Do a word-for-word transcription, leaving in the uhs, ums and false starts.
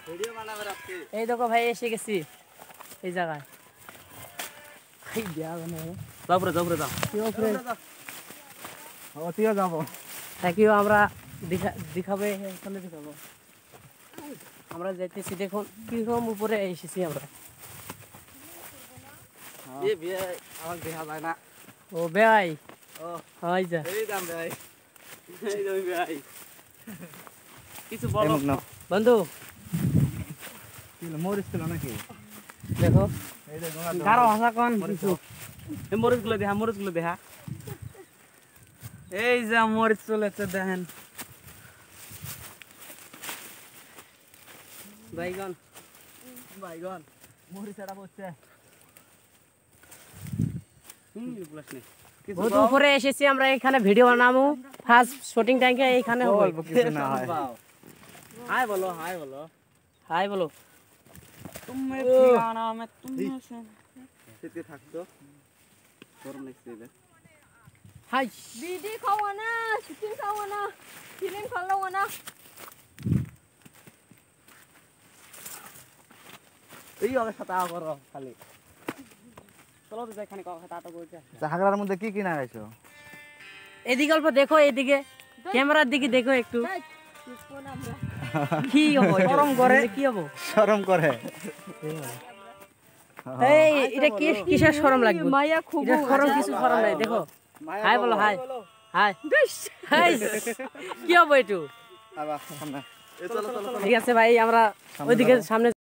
video বানাবে রাখতে এই দেখো ভাই এসে গেছি এই জায়গায় এই দিয়া বানাবো যাও পুরো যাও পুরো যাও কি উপরে ও তুইও যাবো থাকিও আমরা দেখা দেখাবে এখানে দেখাবো আমরা যাইতেছি দেখুন কিরকম উপরে এসেছি আমরা এ বিয়ে আমার দেখা যায় না ও ভাই ও হাই যা এই দাম ভাই এই দাম ভাই কিছু বলো বন্ধু কি মরিস ছিল নাকি দেখো এই যে গারো ভাষা কোন কিছু এই মরিচ গুলো দেখা মরিচ গুলো দেখা এই যে মরিচ চলেছে দেখেন বাইগন বাইগন মরিচ এটা পড়ছে হুম প্লাস নেই বহুত উপরে এসেছি আমরা এখানে ভিডিও বানাবো ফার্স্ট শুটিং টাইমে এইখানে হবে কিছু না হয় হাই বলো হাই বলো হাই বলো তুমি ঠিকানা মে তুমি সে সেতে থাকতো গরম লাগছে রে হাই বিডি খাওয়া না শুটিং খাওয়া না ফিল্ম খাওয়া না এই হবে সাথে করো খালি চলো তো এখানে কথা তো বলছে জাহাগরার মধ্যে কি কি না গাইছো এদিকে অল্প দেখো এদিকে ক্যামেরার দিকে দেখো একটু কি হবে গরম করে কি হবে শরম করে এই এটা কি কিসের শরম লাগবে মায়া খুব এটা শরম কিছু শরম নাই দেখো হাই বলো হাই হাই হাই কি হবে একটু আবার সামনে এই চলো চলো ঠিক আছে ভাই আমরা ওইদিকে সামনে